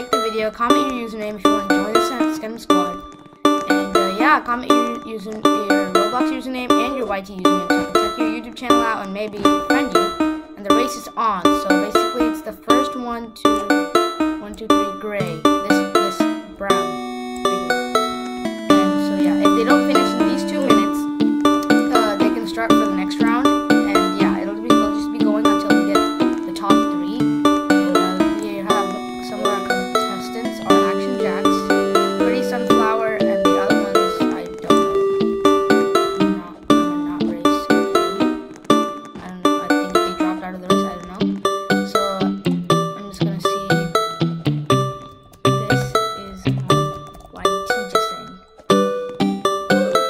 like the video, comment your username if you want to join the Scum Squad. And yeah, comment your Roblox username and your YT username so I can check your YouTube channel out and maybe friend you. And the race is on, so basically it's the first 1, 2, 3 gray. This brown. And so yeah, if they don't finish in these 2 minutes, they can start for the next round. And yeah, they'll just be going until we get the top 3. And we have some of our contestants are Action Jax, Pretty Sunflower, and the other ones I don't know. I'm not race. I don't know. I think they dropped out of the race. I don't know. So I'm just gonna see. This is YT just saying.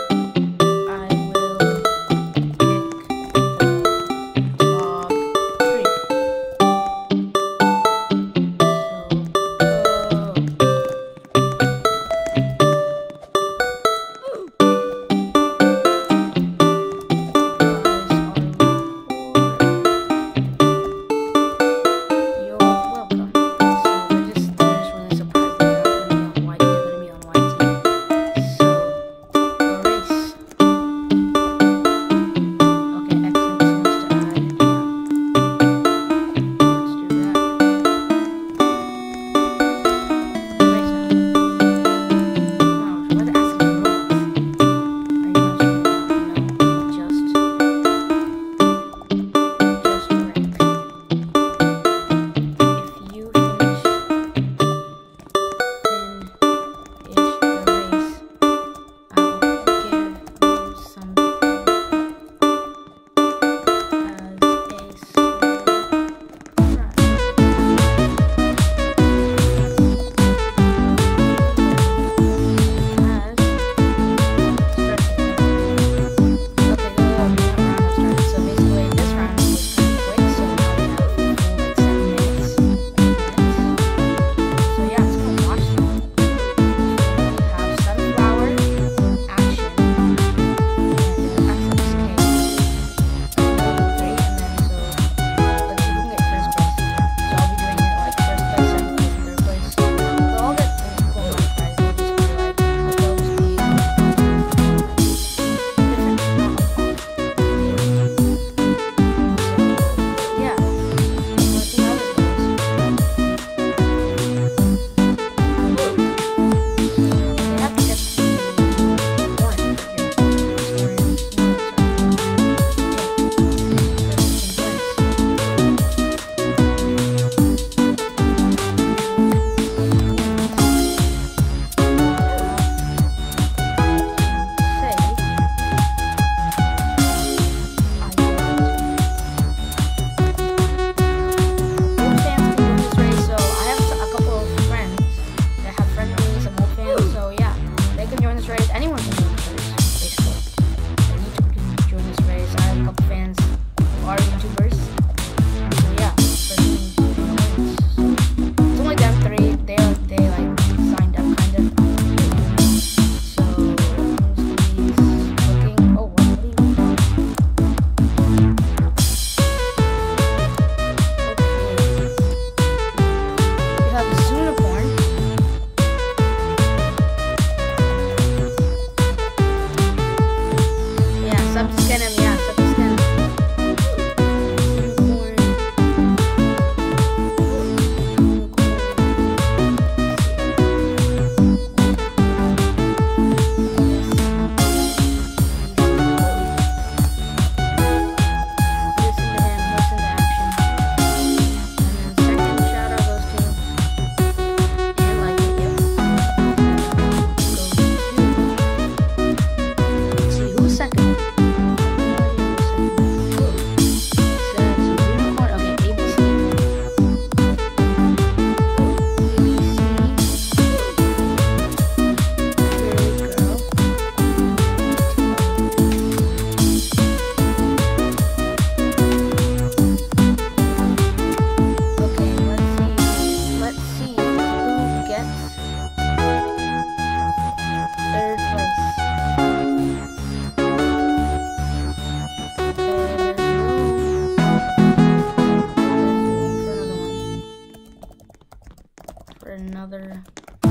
for another. I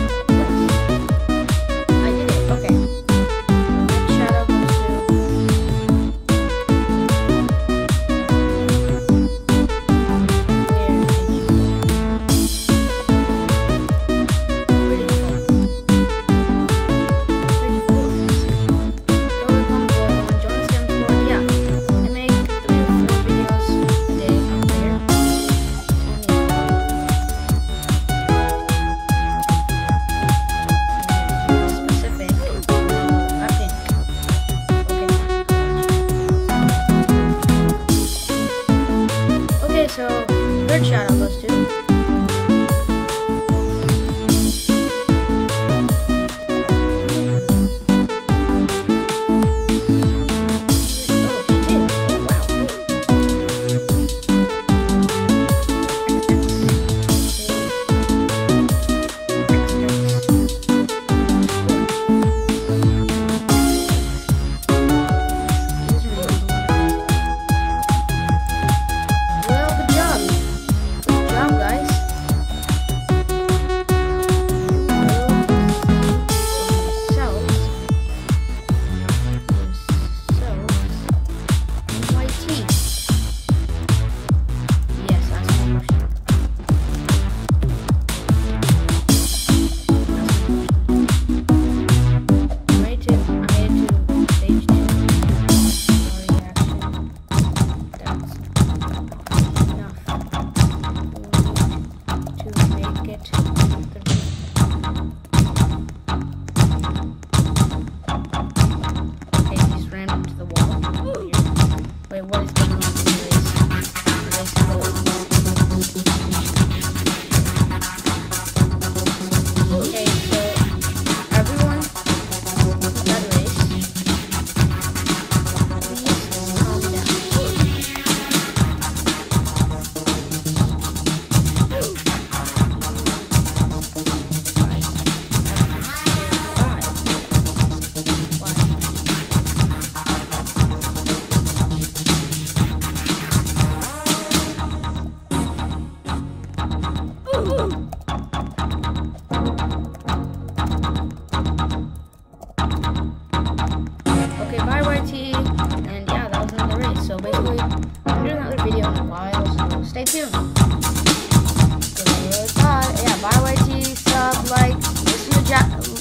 did it. Okay. Shadow goes to. So, third shadow goes to. Wait, what is going on in the race? Okay, so everyone that race, please calm down. Okay, bye YT, and yeah, that was another race. So basically, I'm doing another video in a while, so stay tuned. Goodbye. Yeah, bye YT, sub, like, listen to